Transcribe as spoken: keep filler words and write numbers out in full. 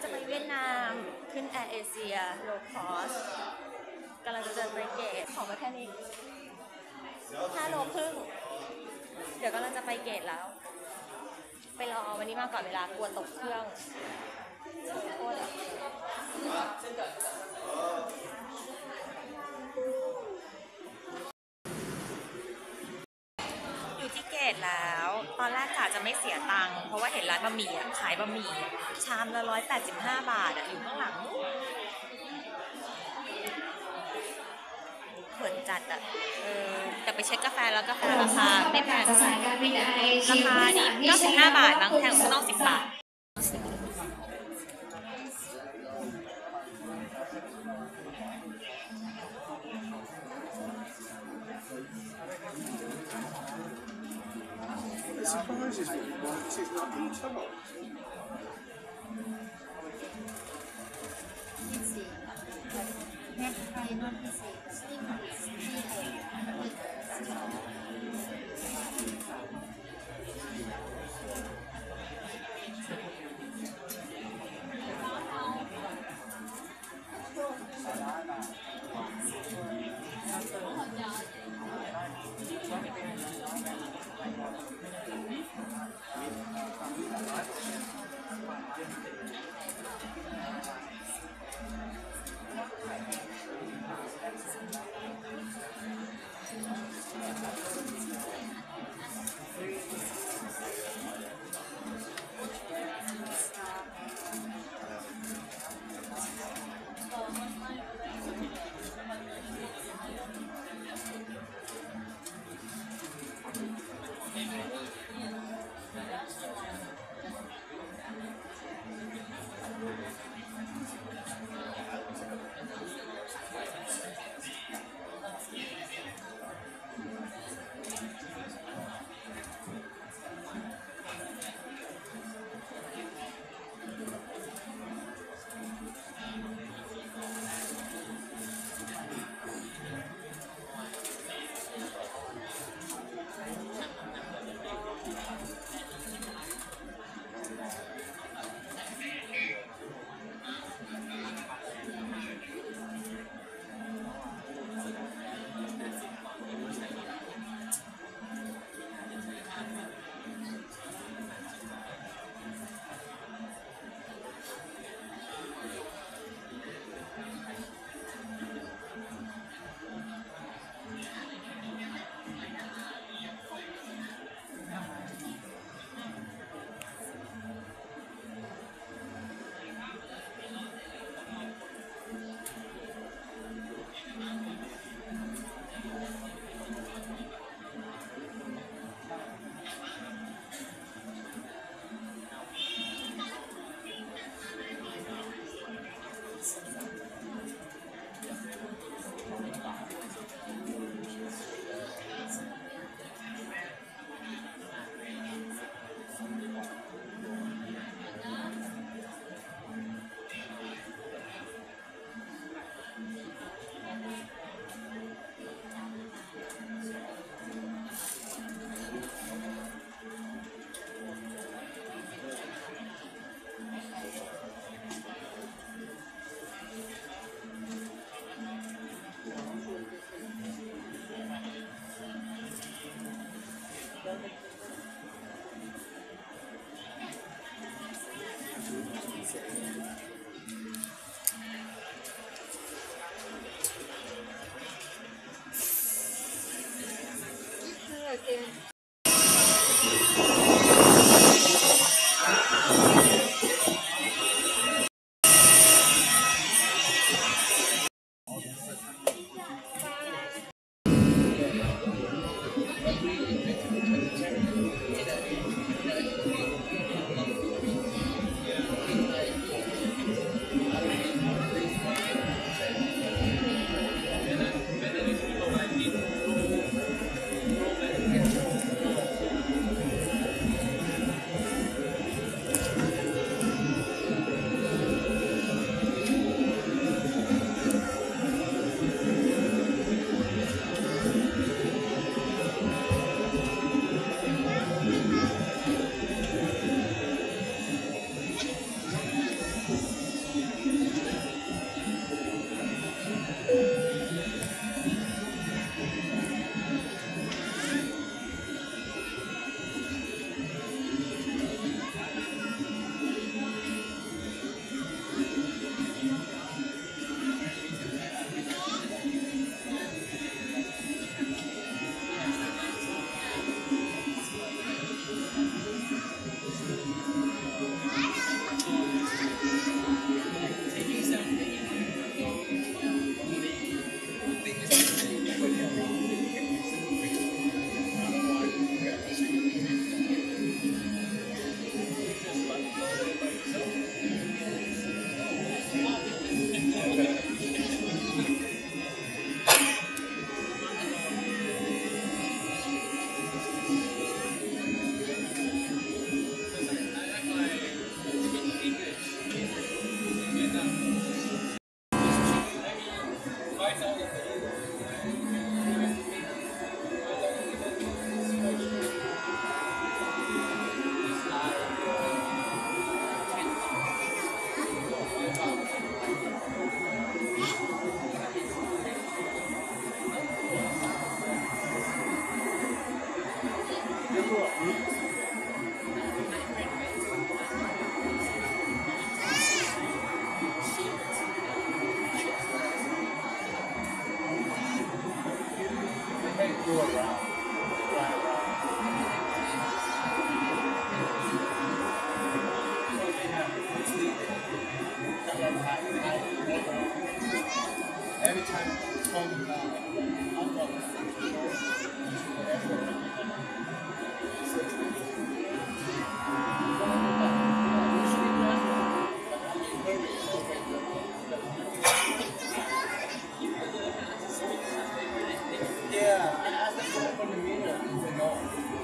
จะไปเวียดนามขึ้นแอร์เอเชียโลคอสกำลังจะเดินไปเกตของมาแค่นี้ห้าโลครึ่งเดี๋ยวกำลังจะไปเกตแล้ว ไปรอวันนี้มาก่อนเวลากลัวตกเครื่องโคตรอยู่ที่เกตแล้ว ตอนแรกกะจะไม่เสียตังค์เพราะว่าเห็นร้านบะหมี่ขายบะหมี่ชามละร้อยแปดสิบห้าบาทอยู่ข้างหลังเขินจัดอ่ะเออแต่ไปเช็คกาแฟแล้วกาแฟราคาไม่แพงราคานี่เก้าสิบห้าบาทบางแพงก็ต้องสิบบาท surprises me why it is not in top. That's the one for the minute.